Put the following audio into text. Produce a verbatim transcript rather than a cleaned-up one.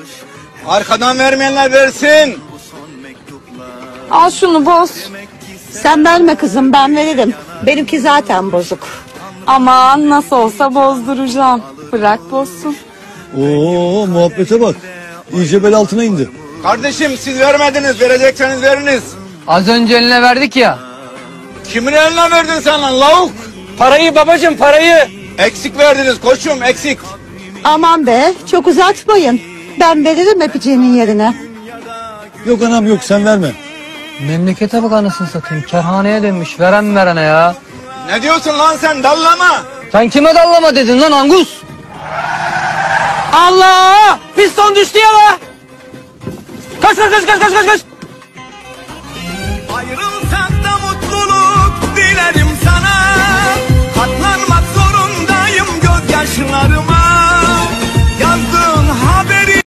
Arkadan vermeyenler versin. Al şunu boz. Sen verme kızım, ben veririm. Benimki zaten bozuk. Aman nasıl olsa bozduracağım. Bırak bozsun. Oo, muhabbete bak. İyice bel altına indi. Kardeşim siz vermediniz, verecekseniz veriniz. Az önce eline verdik ya. Kimin eline verdin sen lan lavuk? Parayı babacığım, parayı. Eksik verdiniz koçum, eksik. Aman be, çok uzatmayın. Ben veririm öpeceğimin yerine. Yok anam yok, sen verme. Memlekete bak anasını satayım. Kerhaneye dönmüş. Veren verene ya. Ne diyorsun lan sen, dallama? Sen kime dallama dedin lan Angus? Allah! Piston düştü ya la! Kaç kaç kaç kaç kaç kaç kaç! Ayrılsak da mutluluk dilerim sana. Katlanmak zorundayım gözyaşlarıma.